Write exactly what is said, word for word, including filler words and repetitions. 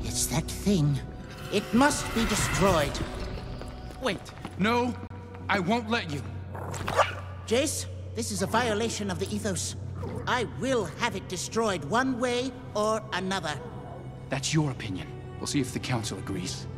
It's that thing. It must be destroyed. Wait, no, I won't let you. Jayce, this is a violation of the ethos. I will have it destroyed one way or another. That's your opinion. We'll see if the council agrees.